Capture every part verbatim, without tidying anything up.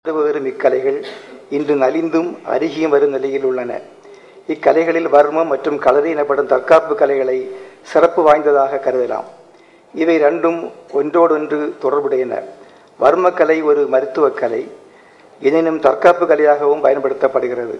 வரும் இக்கலைகள் இன்று நலிந்தும் அருகியும் வரும் நிலையில் உள்ளன. இக்கலைகளில் வர்மம் மற்றும் களரி எனப்படும் தற்காப்பு கலைகளை சிறப்பு வாய்ந்ததாக கருதலாம். இவை ரெண்டும் ஒன்றோடொன்று தொடர்புடையன. வர்மக்கலை ஒரு மருத்துவக் கலை, எனினும் தற்காப்பு கலையாகவும் பயன்படுத்தப்படுகிறது.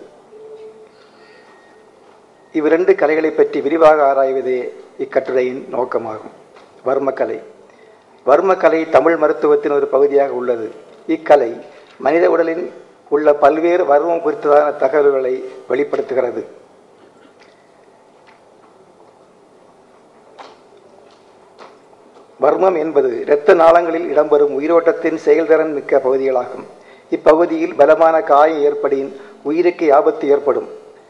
இவ்விரண்டு கலைகளை பற்றி விரிவாக ஆராய்வதே இக்கட்டுரையின் நோக்கமாகும். வர்மக்கலை வர்மக்கலை தமிழ் மருத்துவத்தின் ஒரு பகுதியாக உள்ளது. இக்கலை மனித உடலில் உள்ள பல்வேறு வர்மம் குறித்ததான தகவல்களை வெளிப்படுத்துகிறது. வர்மம் என்பது இரத்த நாளங்களில் இடம்பெறும் உயிரோட்டத்தின் செயல்திறன் மிக்க பகுதிகளாகும். இப்பகுதியில் பலமான காயம் ஏற்படின் உயிருக்கு ஆபத்து ஏற்படும்.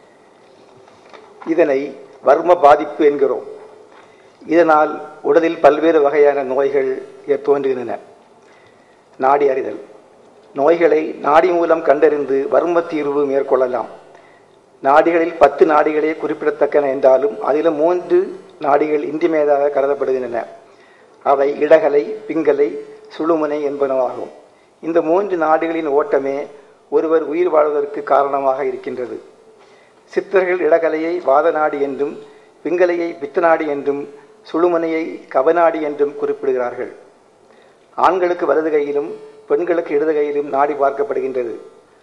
இதனை வர்ம பாதிப்பு என்கிறோம். இதனால் உடலில் பல்வேறு வகையான நோய்கள் தோன்றுகின்றன. நாடி அறிதல் நோய்களை நாடி மூலம் கண்டறிந்து வர்ம தீர்வு மேற்கொள்ளலாம். நாடிகளில் பத்து நாடிகளே குறிப்பிடத்தக்கன என்றாலும் அதிலும் மூன்று நாடிகள் இன்றியமையாததாக கருதப்படுகின்றன. அவை இடகலை, பிங்கலை, சுழுமுனை என்பனவாகும். இந்த மூன்று நாடுகளின் ஓட்டமே ஒருவர் உயிர் வாழ்வதற்கு காரணமாக இருக்கின்றது. சித்தர்கள் இடகலையை வாத நாடி என்றும், பிங்கலையை பித்தநாடி என்றும், சுழுமுனையை கபநாடி என்றும் குறிப்பிடுகிறார்கள். ஆண்களுக்கு வலது கையிலும் பெண்களுக்கு இடது கையிலும் நாடி பார்க்கப்படுகின்றது.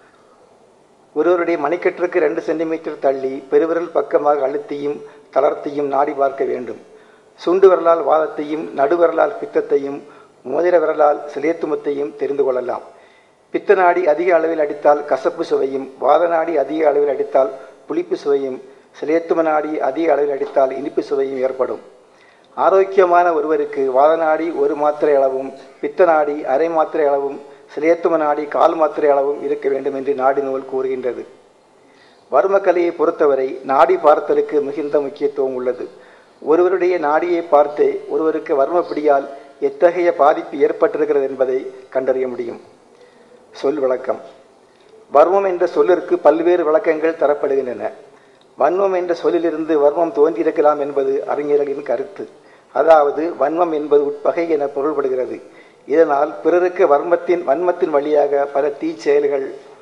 ஒருவருடைய மணிக்கட்டுக்கு ரெண்டு சென்டிமீட்டர் தள்ளி பெருவிரல் பக்கமாக அழுத்தியும் தளர்த்தியும் நாடி பார்க்க வேண்டும். சுண்டு விரலால் வாதத்தையும், நடுவிரலால் பித்தத்தையும், மோதிர விரலால் சிலேத்துமத்தையும் தெரிந்து கொள்ளலாம். பித்த நாடி அதிக அளவில் அடித்தால் கசப்பு சுவையும், வாத நாடி அதிக அளவில் அடித்தால் புளிப்பு சுவையும், சிலேத்தும நாடி அதிக அளவில் அடித்தால் இனிப்பு சுவையும் ஏற்படும். ஆரோக்கியமான ஒருவருக்கு வாத நாடி ஒரு மாத்திரை அளவும், பித்த நாடி அரை மாத்திரை அளவும், சிலேத்தும நாடி கால் மாத்திரை அளவும் இருக்க வேண்டும் என்று நாடி நூல் கூறுகின்றது. வர்மக்கலையை பொறுத்தவரை நாடி பார்த்தலுக்கு மிகுந்த முக்கியத்துவம் உள்ளது. ஒருவருடைய நாடியை பார்த்தே ஒருவருக்கு வர்மப்பிடியால் எத்தகைய பாதிப்பு ஏற்பட்டிருக்கிறது என்பதை கண்டறிய முடியும். சொல் விளக்கம். வர்மம் என்ற சொல்லிற்கு பல்வேறு விளக்கங்கள் தரப்படுகின்றன. வன்மம் என்ற சொல்லிலிருந்து வர்மம் தோன்றியிருக்கலாம் என்பது அறிஞர்களின் கருத்து. அதாவது வன்மம் என்பது உட்பகை என பொருள்படுகிறது. இதனால் பிறருக்கு வர்மத்தின் வன்மத்தின் வழியாக பல தீ செயல்கள்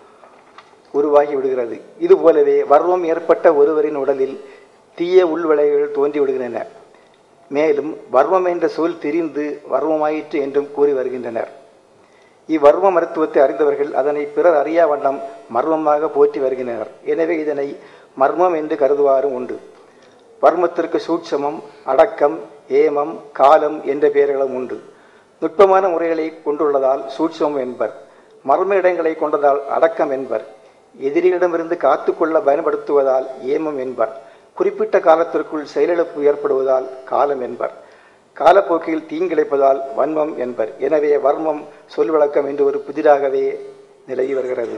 உருவாகி விடுகிறது. இதுபோலவே வர்மம் ஏற்பட்ட ஒருவரின் உடலில் தீய உள்விளைவுகள் தோன்றிவிடுகின்றன. மேலும் வர்மம் என்ற சொல் திரிந்து வர்மமாயிற்று என்றும் கூறி வருகின்றனர். இவ்வர்ம மருத்துவத்தை அறிந்தவர்கள் அதனை பிறர் அறியா வண்ணம் மர்மமாக போற்றி வருகின்றனர். எனவே இதனை மர்மம் என்று கருதுவாரும் உண்டு. வர்மத்திற்கு சூட்சமம், அடக்கம், ஏமம், காலம் என்ற பெயர்களும் உண்டு. நுட்பமான முறைகளை கொண்டுள்ளதால் சூட்சமம் என்பர். மர்ம இடங்களை கொண்டதால் அடக்கம் என்பர். எதிரிகளிடமிருந்து காத்துக்கொள்ள பயன்படுத்துவதால் ஏமம் என்பர். குறிப்பிட்ட காலத்திற்குள் செயலிழப்பு ஏற்படுவதால் காலம் என்பர். காலப்போக்கில் தீங்கிழைப்பதால் வன்மம் என்பர். எனவே வர்மம் சொல் விளக்கம் என்று ஒரு புதிராகவே நிலவி வருகிறது.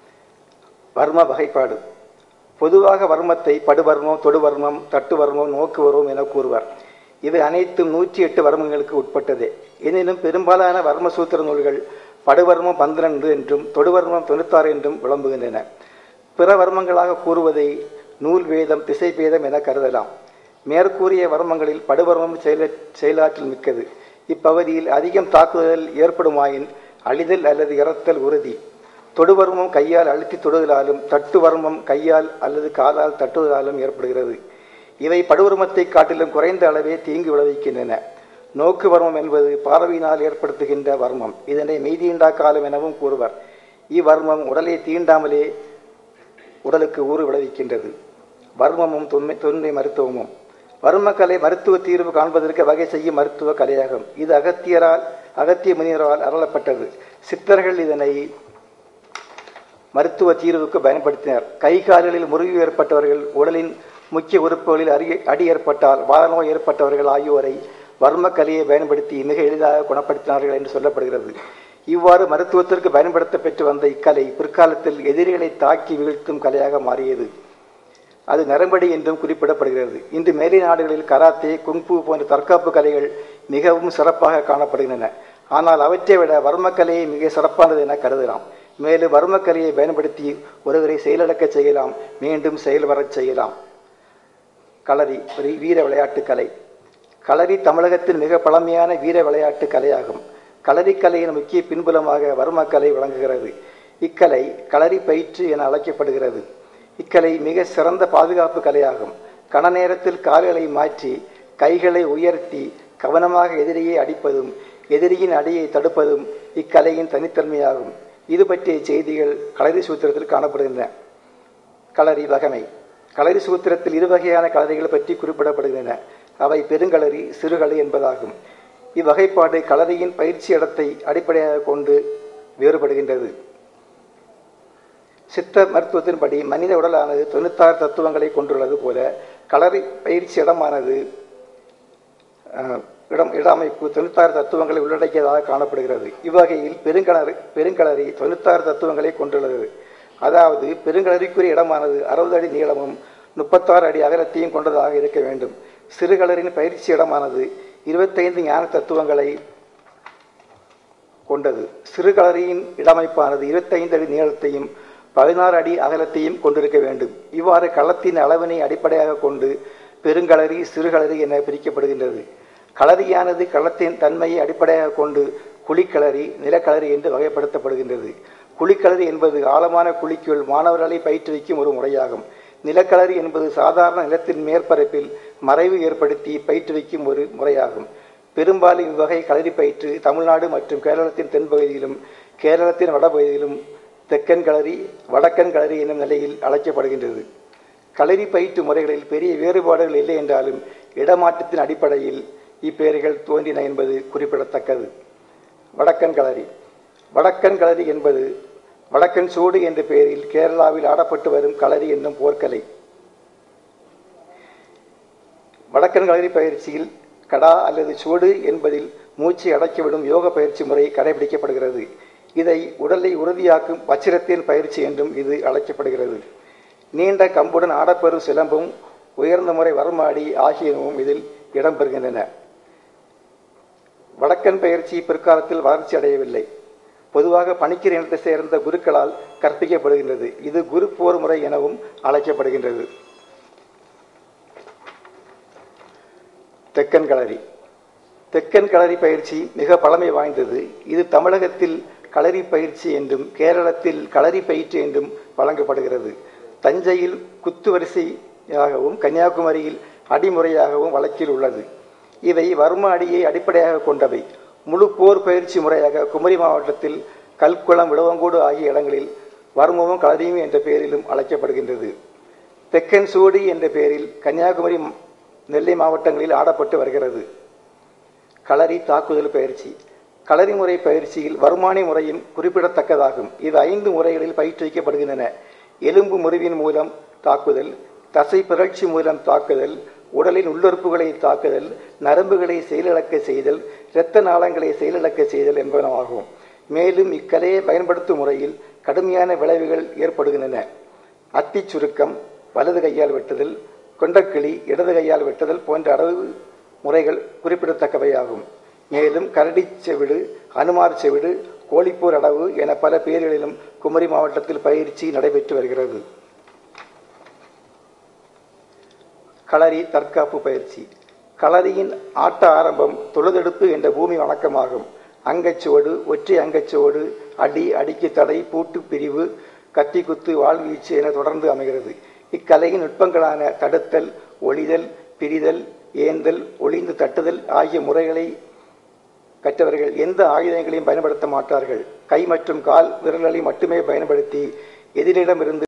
வர்ம வகைப்பாடு. பொதுவாக வர்மத்தை படுவர்மம், தொடுவர்மம், தட்டுவர்மம், நோக்குவர்மம் என கூறுவர். இவை அனைத்தும் நூற்றி எட்டு வர்மங்களுக்கு உட்பட்டதே. எனினும் பெரும்பாலான வர்மசூத்திர நூல்கள் படுவர்மம் பன்னிரண்டு என்றும் தொடுவர்மம் தொண்ணூத்தாறு என்றும் விளம்புகின்றன. பிற வர்மங்களாக கூறுவதை நூல் வேதம், திசை பேதம் என கருதலாம். மேற்கூறிய வர்மங்களில் படுவர்மம் செயல செயலாற்றல் மிக்கது. இப்பகுதியில் அதிகம் தாக்குதல் ஏற்படுமாயின் அழிதல் அல்லது இறத்தல் உறுதி. தொடுவர்மம் கையால் அழுத்தி தொடுதலாலும், தட்டுவர்மம் கையால் அல்லது காலால் தட்டுவதாலும் ஏற்படுகிறது. இவை படுவர்மத்தை காட்டிலும் குறைந்த அளவே தீங்கு விளைவிக்கின்றன. நோக்கு வர்மம் என்பது பார்வையினால் ஏற்படுத்துகின்ற வர்மம். இதனை மெய்தீண்டா காலம் எனவும் கூறுவர். இவ்வர்மம் உடலை தீண்டாமலே உடலுக்கு ஊறு விளைவிக்கின்றது. வர்மமும் தொன்மை தொன்மை மருத்துவமும். வர்மக்கலை மருத்துவ தீர்வு காண்பதற்கு வகை செய்யும் மருத்துவ கலையாகும். இது அகத்தியரால் அகத்திய முனிவரால் அருளப்பட்டது. சித்தர்கள் இதனை மருத்துவ தீர்வுக்கு பயன்படுத்தினர். கை கால்களில் முறிவு ஏற்பட்டவர்கள், உடலின் முக்கிய உறுப்புகளில் அடி அடி ஏற்பட்டால், வாதநோய் ஏற்பட்டவர்கள் ஆகியோரை வர்மக்கலையை பயன்படுத்தி மிக எளிதாக குணப்படுத்தினார்கள் என்று சொல்லப்படுகிறது. இவ்வாறு மருத்துவத்திற்கு பயன்படுத்த பெற்று வந்த இக்கலை பிற்காலத்தில் எதிரிகளை தாக்கி வீழ்த்தும் கலையாக மாறியது. அது நரம்படி என்றும் குறிப்பிடப்படுகிறது. இன்று மேலை நாடுகளில் கராத்தே, குங்ஃபு போன்ற தற்காப்பு கலைகள் மிகவும் சிறப்பாக காணப்படுகின்றன. ஆனால் அவற்றை விட வர்மக்கலையை மிக சிறப்பானது என கருதலாம். மேலும் வர்மக்கலையை பயன்படுத்தி ஒருவரை செயலிழக்க செய்யலாம், மீண்டும் செயல்வரச் செய்யலாம். களரி வீர விளையாட்டு கலை. களரி தமிழகத்தின் மிக பழமையான வீர விளையாட்டு கலையாகும். களரி கலையின் முக்கிய பின்புலமாக வர்மக்கலை விளங்குகிறது. இக்கலை களரி பயிற்று என அழைக்கப்படுகிறது. இக்கலை மிக சிறந்த பாதுகாப்பு கலையாகும். கன நேரத்தில் கால்களை மாற்றி கைகளை உயர்த்தி கவனமாக எதிரியை அடிப்பதும் எதிரியின் அடியை தடுப்பதும் இக்கலையின் தனித்தன்மையாகும். இது பற்றிய செய்திகள் களரி சூத்திரத்தில் காணப்படுகின்றன. களரி வகமை. களரி சூத்திரத்தில் இரு வகையான களரிகள் பற்றி குறிப்பிடப்படுகின்றன. அவை பெருங்களரி, சிறுகளரி என்பதாகும். இவ்வகைப்பாடு களரியின் பயிற்சி இடத்தை அடிப்படையாக கொண்டு வேறுபடுகின்றது. சித்த மருத்துவத்தின்படி மனித உடலானது தொண்ணூத்தாறு தத்துவங்களை கொண்டுள்ளது போல களரி பயிற்சி இடமானது இடம் இட அமைப்பு தொண்ணூத்தாறு தத்துவங்களை உள்ளடக்கியதாக காணப்படுகிறது. இவ்வகையில் பெருங்களரி பெருங்களரி தொண்ணூத்தாறு தத்துவங்களை கொண்டுள்ளது. அதாவது பெருங்களரிக்குரிய இடமானது அறுபது அடி நீளமும் முப்பத்தாறு அடி அகலத்தையும் கொண்டதாக இருக்க வேண்டும். சிறுகளரின் பயிற்சி இடமானது இருபத்தைந்து ஞான தத்துவங்களை கொண்டது. சிறுகளரியின் இடமைப்பானது இருபத்தைந்து அடி நீளத்தையும் பதினாறு அடி அகலத்தையும் கொண்டிருக்க வேண்டும். இவ்வாறு களத்தின் அளவினை அடிப்படையாக கொண்டு பெருங்களரி, சிறுகளரி என பிரிக்கப்படுகின்றது. களரியானது களத்தின் தன்மையை அடிப்படையாக கொண்டு குழிக்களரி, நிலக்களரி என்று வகைப்படுத்தப்படுகின்றது. குழிக்களரி என்பது ஆழமான குழிக்குள் மாணவர்களை பயிற்றுவிக்கும் ஒரு முறையாகும். நிலக்களரி என்பது சாதாரண நிலத்தின் மேற்பரப்பில் மறைவு ஏற்படுத்தி பயிற்றுவிக்கும் ஒரு முறையாகும். பெரும்பாலும் இவ்வகை களரி பயிற்று தமிழ்நாடு மற்றும் கேரளத்தின் தென்பகுதியிலும் கேரளத்தின் வடபகுதியிலும் தெக்கன் களரி, வடக்கன் களரி என்னும் நிலையில் அழைக்கப்படுகின்றது. களரி பயிற்று முறைகளில் பெரிய வேறுபாடுகள் இல்லை என்றாலும் இடமாற்றத்தின் அடிப்படையில் இப்பெயர்கள் தோன்றின என்பது குறிப்பிடத்தக்கது. வடக்கன் களரி. வடக்கன் களரி என்பது வடக்கன் சூடு என்ற பெயரில் கேரளாவில் ஆடப்பட்டு வரும் களரி என்னும் போர்க்கலை. வடக்கன் களரி பயிற்சியில் கடா அல்லது சூடு என்பதில் மூச்சை அடக்கிவிடும் யோக பயிற்சி முறை கடைபிடிக்கப்படுகிறது. இதை உடலை உறுதியாக்கும் வச்சிரத்தியல் பயிற்சி என்றும் இது அழைக்கப்படுகிறது. நீண்ட கம்புடன் ஆடப்பெறும் சிலம்பும் உயர்ந்த முறை வரமாடி ஆகியனவும் இதில் இடம்பெறுகின்றன. வடக்கன் பயிற்சி பிற்காலத்தில் வளர்ச்சி அடையவில்லை. பொதுவாக பணிக்கிற இனத்தை சேர்ந்த குருக்களால் கற்பிக்கப்படுகின்றது. இது குரு போர் முறை எனவும் அழைக்கப்படுகின்றது. தெக்கன் களரி. தெக்கன் களரி பயிற்சி மிக பழமை வாய்ந்தது. இது தமிழகத்தில் களரி பயிற்சி என்றும் கேரளத்தில் களரி பயிற்சி என்றும் வழங்கப்படுகிறது. தஞ்சையில் குத்து வரிசையாகவும் கன்னியாகுமரியில் அடிமுறையாகவும் வழக்கில் உள்ளது. இவை வர்ம அடியை அடிப்படையாக கொண்டவை. முழு போர் பயிற்சி முறையாக குமரி மாவட்டத்தில் கல்குளம், விளவங்கோடு ஆகிய இடங்களில் வர்மமும் களரியும் என்ற பெயரிலும் அழைக்கப்படுகின்றது. தெக்கன் சூடி என்ற பெயரில் கன்னியாகுமரி, நெல்லை மாவட்டங்களில் ஆடப்பட்டு வருகிறது. களரி தாக்குதல் பயிற்சி. களரி முறை பயிற்சியில் வருமானி முறையும் குறிப்பிடத்தக்கதாகும். இது ஐந்து முறைகளில் பயிற்றுவிக்கப்படுகின்றன. எலும்பு முறிவின் மூலம் தாக்குதல், தசை பிறழ்ச்சி மூலம் தாக்குதல், உடலின் உள்ளுறுப்புகளை தாக்குதல், நரம்புகளை செயலிழக்க செய்தல், இரத்த நாளங்களை செயலிழக்க செய்தல் என்பனவாகும். மேலும் இக்கலையை பயன்படுத்தும் முறையில் கடுமையான விளைவுகள் ஏற்படுகின்றன. அத்தி சுருக்கம், வலது கையால் வெட்டுதல், கொண்டக்கிளி, இடது கையால் வெட்டுதல் போன்ற அடவு முறைகள் குறிப்பிடத்தக்கவையாகும். மேலும் கரடி செவிடு, அனுமார் செவிடு, கோழிப்போர் அடவு என பல பெயர்களிலும் குமரி மாவட்டத்தில் பயிற்சி நடைபெற்று வருகிறது. களரி தற்காப்பு பயிற்சி. களரியின் ஆட்ட ஆரம்பம் தொழுதெடுப்பு என்ற பூமி வணக்கமாகும். அங்கச்சுவடு, ஒற்றை அங்கச்சுவடு, அடி, அடிக்கு தடை, பூட்டு பிரிவு, கத்தி குத்து, வாழ்வீச்சு என தொடர்ந்து அமைகிறது. இக்கலையின் நுட்பங்களான தடுத்தல், ஒளிதல், பிரிதல், ஏந்தல், ஒளிந்து தட்டுதல் ஆகிய முறைகளை கற்றவர்கள் எந்த ஆயுதங்களையும் பயன்படுத்த மாட்டார்கள். கை மற்றும் கால் விரல்களை மட்டுமே பயன்படுத்தி எதிரிடமிருந்து